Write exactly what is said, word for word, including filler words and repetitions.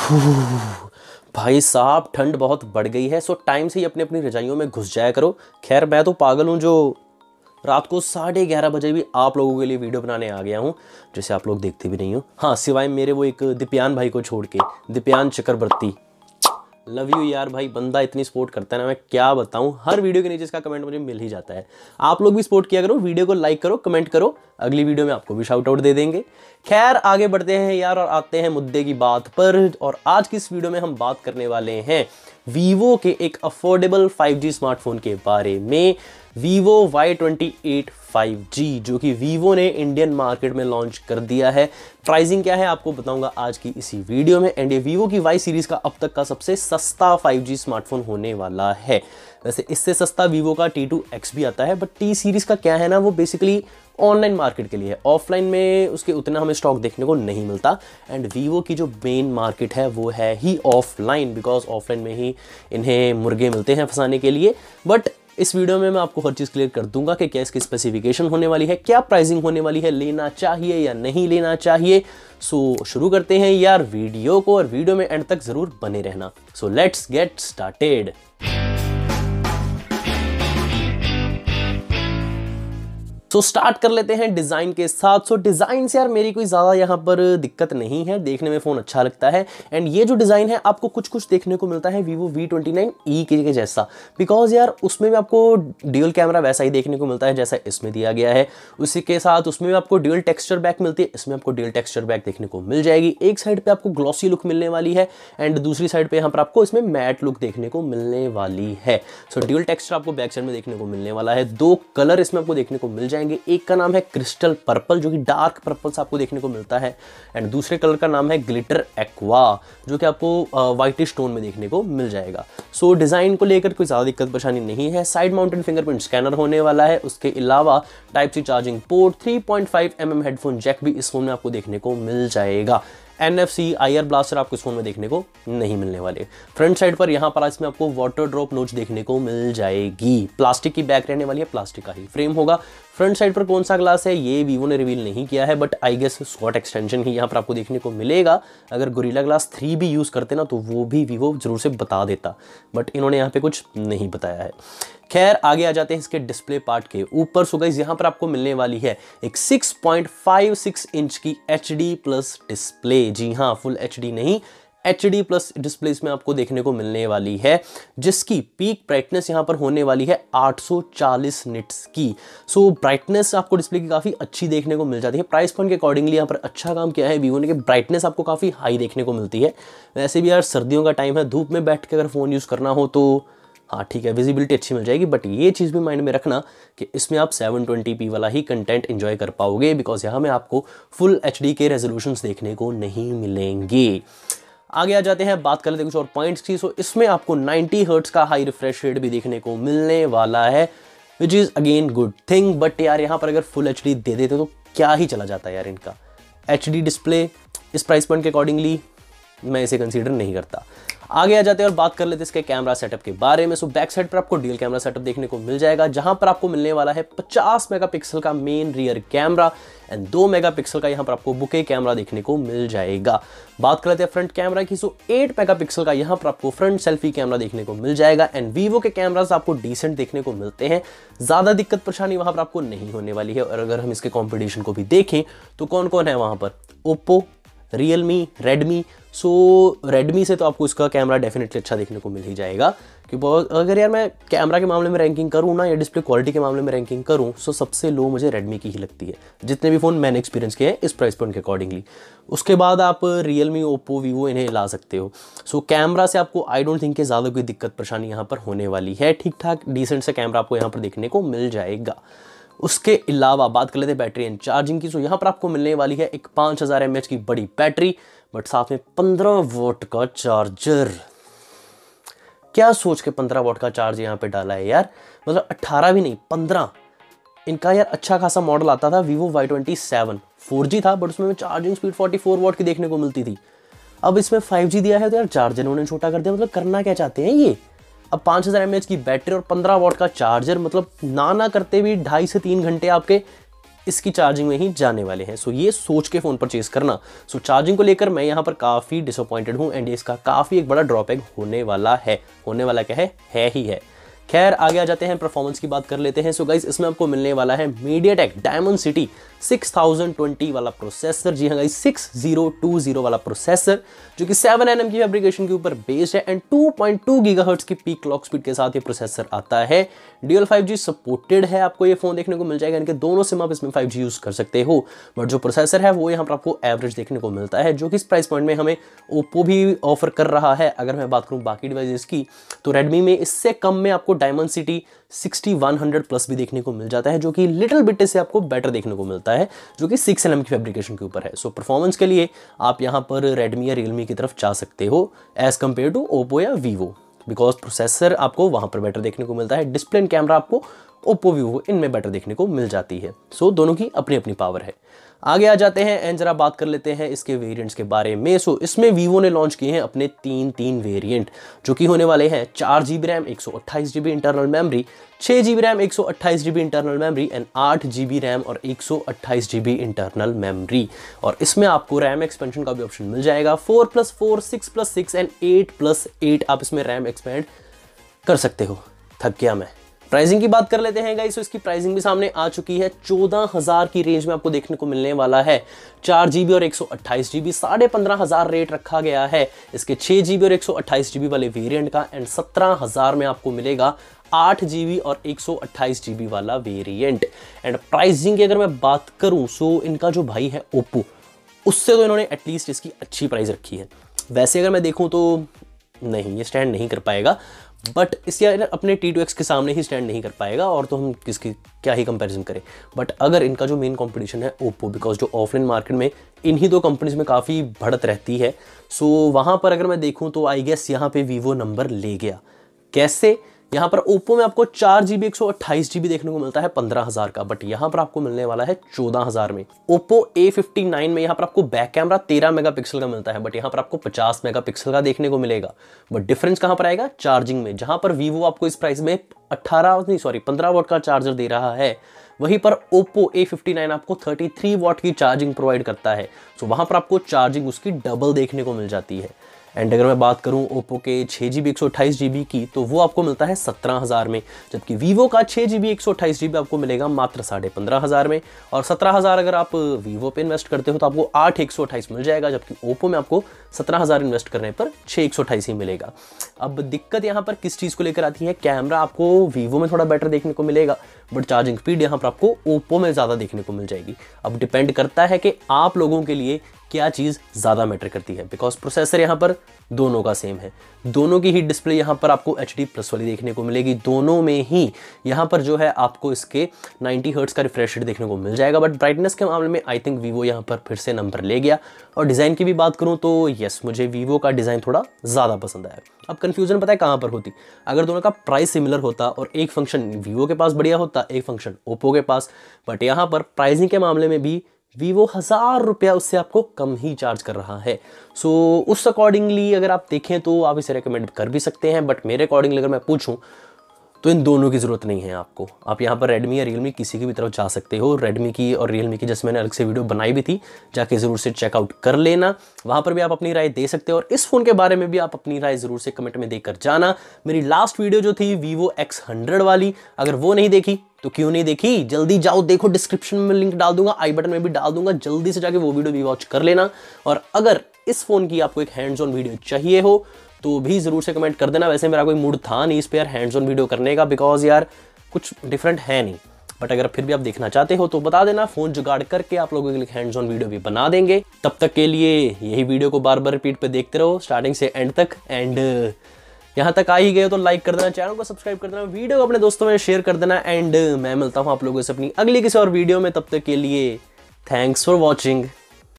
भाई साहब ठंड बहुत बढ़ गई है। सो टाइम से ही अपनी अपनी रजाइयों में घुस जाया करो। खैर मैं तो पागल हूँ जो रात को साढ़े ग्यारह बजे भी आप लोगों के लिए वीडियो बनाने आ गया हूँ, जैसे आप लोग देखते भी नहीं हो। हाँ, सिवाय मेरे वो एक दिप्यान भाई को छोड़ के, दिप्यान चक्रवर्ती, लव यू यार भाई। बंदा इतनी सपोर्ट करता है ना, मैं क्या बताऊं। हर वीडियो के नीचे इसका कमेंट मुझे मिल ही जाता है। आप लोग भी सपोर्ट किया करो, वीडियो को लाइक करो, कमेंट करो, अगली वीडियो में आपको भी शाउट आउट दे देंगे। खैर आगे बढ़ते हैं यार और आते हैं मुद्दे की बात पर। और आज की इस वीडियो में हम बात करने वाले हैं वीवो के एक अफोर्डेबल फाइव जी स्मार्टफोन के बारे में, Vivo Y twenty eight five G, जो कि वीवो ने इंडियन मार्केट में लॉन्च कर दिया है। प्राइसिंग क्या है आपको बताऊंगा आज की इसी वीडियो में। एंड ये वीवो की वाई सीरीज का अब तक का सबसे सस्ता फाइव जी स्मार्टफोन होने वाला है। वैसे इससे सस्ता वीवो का टी टू एक्स भी आता है, बट टी सीरीज का क्या है ना, वो बेसिकली ऑनलाइन मार्केट के लिए है। ऑफलाइन में उसके उतना हमें स्टॉक देखने को नहीं मिलता। एंड वीवो की जो मेन मार्केट है वो है ही ऑफलाइन, बिकॉज ऑफलाइन में ही इन्हें मुर्गे मिलते हैं फंसाने के लिए। बट इस वीडियो में मैं आपको हर चीज़ क्लियर कर दूंगा कि क्या इसकी स्पेसिफिकेशन होने वाली है, क्या प्राइसिंग होने वाली है, लेना चाहिए या नहीं लेना चाहिए। सो शुरू करते हैं यार वीडियो को, और वीडियो में एंड तक जरूर बने रहना। So let's get started. So so, start कर लेते हैं डिज़ाइन के साथ। सो so, डिज़ाइन से यार मेरी कोई ज़्यादा यहाँ पर दिक्कत नहीं है, देखने में फ़ोन अच्छा लगता है। एंड ये जो डिज़ाइन है आपको कुछ कुछ देखने को मिलता है Vivo V twenty nine E के जैसा, बिकॉज यार उसमें भी आपको ड्यूल कैमरा वैसा ही देखने को मिलता है जैसा इसमें दिया गया है। उसी के साथ उसमें भी आपको ड्यूल टेक्सचर बैक मिलती है, इसमें आपको ड्यूल टेक्सचर बैक देखने को मिल जाएगी। एक साइड पर आपको ग्लॉसी लुक मिलने वाली है एंड दूसरी साइड पर यहाँ पर आपको इसमें मैट लुक देखने को मिलने वाली है। सो ड्यूल टेक्सचर आपको बैक साइड में देखने को मिलने वाला है। दो कलर इसमें आपको देखने को मिल जाएंगे। एक का नाम है क्रिस्टल पर्पल, जो कि डार्क पर्पल से आपको देखने को मिलता है। एंड दूसरे कलर का नाम है ग्लिटर एक्वा, जो कि आपको व्हाइटिश टोन में देखने को मिल जाएगा। सो so, डिजाइन को लेकर कोई ज्यादा दिक्कत परेशानी नहीं है। साइड माउंटेड फिंगरप्रिंट स्कैनर होने वाला है। उसके अलावा type C charging port, three point five M M headphone jack भी इस फोन में आपको देखने को मिल जाएगा। N F C IR blaster आपको इस फोन में देखने को नहीं मिलने वाले। फ्रंट साइड पर यहाँ पर इसमें आपको वाटर ड्रॉप नोच देखने को मिल जाएगी। प्लास्टिक की बैक रहने वाली है, प्लास्टिक का ही फ्रेम होगा। फ्रंट साइड पर कौन सा ग्लास है ये वीवो ने रिवील नहीं किया है, but I guess Schott extension ही यहाँ पर आपको देखने को मिलेगा। अगर गोरिल्ला ग्लास थ्री भी यूज़ करते ना तो वो भी वीवो जरूर से बता देता, बट इन्होंने यहाँ पे कुछ नहीं बताया है। खैर आगे आ जाते हैं इसके डिस्प्ले पार्ट के ऊपर। सो गाइस यहाँ पर आपको मिलने वाली है एक six point five six inch की एच डी प्लस डिस्प्ले। जी हाँ, फुल एच डी नहीं, एच डी प्लस डिस्प्ले इसमें आपको देखने को मिलने वाली है, जिसकी पीक ब्राइटनेस यहाँ पर होने वाली है आठ सौ चालीस निट्स की। सो ब्राइटनेस आपको डिस्प्ले की काफ़ी अच्छी देखने को मिल जाती है। प्राइस पॉइंट के अकॉर्डिंगली यहाँ पर अच्छा काम किया है वीवो ने कि ब्राइटनेस आपको काफ़ी हाई देखने को मिलती है। वैसे भी यार सर्दियों का टाइम है, धूप में बैठ के अगर फ़ोन यूज़ करना हो तो हाँ ठीक है, विजिबिलिटी अच्छी मिल जाएगी। बट ये चीज़ भी माइंड में रखना कि इसमें आप सेवन ट्वेंटी पी वाला ही कंटेंट एंजॉय कर पाओगे, बिकॉज यहाँ में आपको फुल एच डी के रेजोल्यूशंस देखने को नहीं मिलेंगे। आगे आ जाते हैं, बात कर लेते हैं कुछ और पॉइंट्स की। सो इसमें आपको नाइंटी हर्ट्ज का हाई रिफ्रेश रेट भी देखने को मिलने वाला है, which is again good thing. But यार यहाँ पर अगर फुल एच डी दे देते तो क्या ही चला जाता है यार इनका। एच डी डिस्प्ले इस प्राइस पॉइंट के अकॉर्डिंगली मैं इसे कंसीडर नहीं करता। आगे आ जाते हैं और बात कर लेते हैं इसके कैमरा सेटअप के बारे में। सो बैक साइड पर आपको डुअल कैमरा सेटअप देखने को मिल जाएगा, जहां पर आपको मिलने वाला है पचास मेगापिक्सल का मेन रियर कैमरा एंड दो मेगापिक्सल का यहां पर आपको बुके कैमरा देखने को मिल जाएगा। बात कर लेते हैं फ्रंट कैमरा की। सो एट मेगापिक्सल का यहां पर आपको फ्रंट सेल्फी कैमरा देखने को मिल जाएगा। एंड वीवो के कैमरास आपको डिसेंट देखने को मिलते हैं, ज्यादा दिक्कत परेशानी वहां पर आपको नहीं होने वाली है। और अगर हम इसके कॉम्पिटिशन को भी देखें तो कौन कौन है वहां पर, Oppo, Realme, Redmi. So Redmi से तो आपको इसका कैमरा डेफिनेटली अच्छा देखने को मिल ही जाएगा। क्योंकि अगर यार मैं कैमरा के मामले में रैंकिंग करूँ ना, या डिस्प्ले क्वालिटी के मामले में रैंकिंग करूँ, सो सबसे लो मुझे रेडमी की ही लगती है, जितने भी फ़ोन मैंने एक्सपीरियंस किए हैं इस प्राइस पॉइंट के अकॉर्डिंगली। उसके बाद आप रियलमी, ओप्पो, वीवो इन्हें ला सकते हो। सो कैमरा से आपको आई डोंट थिंक कि ज़्यादा कोई दिक्कत परेशानी यहाँ पर होने वाली है। ठीक ठाक डिसेंट से कैमरा आपको यहाँ पर देखने को मिल जाएगा। उसके अलावा बात कर लेते हैं बैटरी एंड चार्जिंग की। सो यहाँ पर आपको मिलने वाली है एक पाँच हज़ार एम एच की बड़ी बैटरी, बट साथ में पंद्रह वोट का चार्जर। क्या सोच के पंद्रह वोट का चार्ज यहाँ पे डाला है यार, मतलब अट्ठारह भी नहीं, पंद्रह। इनका यार अच्छा खासा मॉडल आता था Vivo Y twenty seven, four G था, बट उसमें charging speed forty four watt की देखने को मिलती थी। अब इसमें फाइव जी दिया है तो यार चार्जर उन्होंने छोटा कर दिया। मतलब करना क्या चाहते हैं ये। अब पाँच हज़ार एम एच की बैटरी और पंद्रह वॉट का चार्जर, मतलब ना ना करते भी ढाई से तीन घंटे आपके इसकी चार्जिंग में ही जाने वाले हैं। सो ये सोच के फ़ोन परचेज करना। सो चार्जिंग को लेकर मैं यहाँ पर काफ़ी डिसअपॉइंटेड हूँ एंड इसका काफ़ी एक बड़ा ड्रॉबैक होने वाला है। होने वाला क्या है है ही है। खैर आगे आ जाते हैं, परफॉर्मेंस की बात कर लेते हैं। सो गाइस इसमें आपको मिलने वाला है MediaTek Dimensity six thousand twenty वाला प्रोसेसर। जी हाँ गाइस, सिक्स थाउज़ेंड ट्वेंटी वाला प्रोसेसर जो कि सेवन एन एम की फैब्रिकेशन के ऊपर बेस्ड है and two point two gigahertz की पीक क्लॉक स्पीड के साथ ये प्रोसेसर आता है। ड्यूअल फाइव जी सपोर्टेड है, आपको ये फोन देखने को मिल जाएगा, इनके दोनों सिम आप इसमें फाइव जी यूज कर सकते हो। बट जो प्रोसेसर है वो यहाँ पर आपको एवरेज देखने को मिलता है, जो कि इस प्राइस पॉइंट में हमें ओप्पो भी ऑफर कर रहा है। अगर मैं बात करूँ बाकी डिवाइसेस की तो रेडमी में इससे कम में आपको Dimensity sixty one hundred plus भी देखने को मिल जाता है, जो कि लिटिल बिट से आपको बेटर देखने को मिलता है, जो कि सिक्स एन एम की फैब्रिकेशन के ऊपर है। सो परफॉर्मेंस के लिए आप यहाँ पर रेडमी या रियलमी की तरफ जा सकते हो एज कंपेयर टू ओप्पो या वीवो, बिकॉज प्रोसेसर आपको वहाँ पर बेटर देखने को मिलता है। डिस्प्ले एंड कैमरा आपको ओप्पो वीवो इनमें बेटर देखने को मिल जाती है। सो so, दोनों की अपनी अपनी पावर है। आगे आ जाते हैं एंड जरा बात कर लेते हैं इसके वेरिएंट्स के बारे में। सो so, इसमें वीवो ने लॉन्च किए हैं अपने तीन तीन वेरिएंट, जो कि होने वाले हैं चार जी बी रैम, एक सौ अट्ठाईस जी बी इंटरनल मेमोरी, छः जी बी रैम, एक सौ अट्ठाईस G B internal memory and आठ जी बी रैम और एक सौ अट्ठाईस जी बी इंटरनल मेमोरी। और इसमें आपको रैम एक्सपेंशन का भी ऑप्शन मिल जाएगा। Four plus four, six plus six and eight plus eight आप इसमें रैम एक्सपेंड कर सकते हो। थक गया मैं। प्राइसिंग की बात कर लेते हैं गाइस, तो इसकी प्राइसिंग भी सामने आ चुकी है। चौदह हजार की रेंज में आपको देखने को मिलने वाला है। चार जीबी और एक सौ अट्ठाईस जीबी साढ़े पंद्रह हजार रेट रखा गया है इसके छः जीबी और एक सौ अट्ठाईस जीबी वाले वेरिएंट का एंड सत्रह हजार में आपको मिलेगा आठ जीबी और एक सौ अट्ठाईस जीबी वाला वेरिएंट। एंड प्राइसिंग की अगर मैं बात करूं सो इनका जो भाई है ओप्पो, उससे तो इन्होंने एटलीस्ट इसकी अच्छी प्राइस रखी है। वैसे अगर मैं देखूं तो नहीं, ये स्टैंड नहीं कर पाएगा, बट इसके अपने टी टू एक्स के सामने ही स्टैंड नहीं कर पाएगा और तो हम किसकी क्या ही कंपैरिजन करें। बट अगर इनका जो मेन कंपटीशन है ओप्पो, बिकॉज जो ऑफलाइन मार्केट में इन्हीं दो कंपनीज में काफ़ी बढ़त रहती है, सो वहाँ पर अगर मैं देखूँ तो आई गेस यहाँ पे वीवो नंबर ले गया। कैसे? यहाँ पर ओप्पो में आपको चार जीबी एक सौ अट्ठाईस जीबी देखने को मिलता है पंद्रह हजार का, बट यहाँ पर आपको मिलने वाला है चौदह हजार में। ओप्पो ए फिफ्टी नाइन में यहाँ पर आपको बैक कैमरा तेरह मेगापिक्सल का मिलता है, बट यहाँ पर आपको पचास मेगापिक्सल का देखने को मिलेगा। बट डिफरेंस कहाँ पर आएगा? चार्जिंग में। जहाँ पर वीवो आपको इस प्राइस में अट्ठारह नहीं सॉरी पंद्रह वॉट का चार्जर दे रहा है, वहीं पर ओप्पो ए फिफ्टी नाइन आपको तैंतीस वॉट की चार्जिंग प्रोवाइड करता है। सो वहाँ पर आपको चार्जिंग उसकी डबल देखने को मिल जाती है। एंड अगर मैं बात करूं ओप्पो के छः जी बी एक सौ अट्ठाईस जी बी की, तो वो आपको मिलता है सत्रह हज़ार में, जबकि वीवो का छः जी बी एक सौ अट्ठाईस जी बी आपको मिलेगा मात्र साढ़े पंद्रह हज़ार में। और सत्रह हज़ार अगर आप वीवो पे इन्वेस्ट करते हो तो आपको आठ एक सौ अट्ठाईस मिल जाएगा, जबकि ओप्पो में आपको सत्रह हज़ार इन्वेस्ट करने पर छः एक सौ अट्ठाईस ही मिलेगा। अब दिक्कत यहाँ पर किस चीज़ को लेकर आती है? कैमरा आपको वीवो में थोड़ा बेटर देखने को मिलेगा, बट चार्जिंग स्पीड यहाँ पर आपको ओप्पो में ज़्यादा देखने को मिल जाएगी। अब डिपेंड करता है कि आप लोगों के लिए क्या चीज़ ज़्यादा मैटर करती है, बिकॉज प्रोसेसर यहाँ पर दोनों का सेम है। दोनों की ही डिस्प्ले यहाँ पर आपको एच डी प्लस वाली देखने को मिलेगी। दोनों में ही यहाँ पर जो है आपको इसके नब्बे हर्ट्ज का रिफ्रेश रेट देखने को मिल जाएगा। बट ब्राइटनेस के मामले में आई थिंक वीवो यहाँ पर फिर से नंबर ले गया। और डिज़ाइन की भी बात करूँ तो यस, मुझे वीवो का डिज़ाइन थोड़ा ज़्यादा पसंद आया। अब कन्फ्यूजन पता है कहाँ पर होती? अगर दोनों का प्राइस सिमिलर होता और एक फंक्शन वीवो के पास बढ़िया होता, एक फंक्शन ओप्पो के पास, बट यहाँ पर प्राइसिंग के मामले में भी वीवो हज़ार रुपया उससे आपको कम ही चार्ज कर रहा है। सो so, उस अकॉर्डिंगली अगर आप देखें तो आप इसे रेकमेंड कर भी सकते हैं, बट मेरे अकॉर्डिंगली अगर मैं पूछूं तो इन दोनों की ज़रूरत नहीं है आपको। आप यहाँ पर रेडमी या रियलमी किसी की भी तरफ जा सकते हो। रेडमी की और रियलमी की जैसे मैंने अलग से वीडियो बनाई भी थी, जाके ज़रूर से चेकआउट कर लेना, वहाँ पर भी आप अपनी राय दे सकते हो। और इस फ़ोन के बारे में भी आप अपनी राय ज़रूर से कमेंट में देकर जाना। मेरी लास्ट वीडियो जो थी वीवो एक्स हंड्रेड वाली, अगर वो नहीं देखी तो क्यों नहीं देखी, जल्दी जाओ देखो, डिस्क्रिप्शन में लिंक डाल दूंगा, आई बटन में भी डाल दूंगा, जल्दी से जाके वो वीडियो भी वॉच कर लेना। और अगर इस फ़ोन की आपको एक हैंड्स ऑन वीडियो चाहिए हो तो भी ज़रूर से कमेंट कर देना। वैसे मेरा कोई मूड था नहीं इस पर यार हैंड्स ऑन वीडियो करने का, बिकॉज यार कुछ डिफरेंट है नहीं, बट अगर फिर भी आप देखना चाहते हो तो बता देना, फ़ोन जुगाड़ करके आप लोगों के लिए हैंड्स ऑन वीडियो भी बना देंगे। तब तक के लिए यही वीडियो को बार बार रिपीट पे देखते रहो स्टार्टिंग से एंड तक। एंड यहाँ तक आ ही गए तो लाइक कर देना, चैनल को सब्सक्राइब कर देना, वीडियो को अपने दोस्तों में शेयर कर देना। एंड मैं मिलता हूँ आप लोगों से अपनी अगली किसी और वीडियो में, तब तक के लिए थैंक्स फॉर वॉचिंग।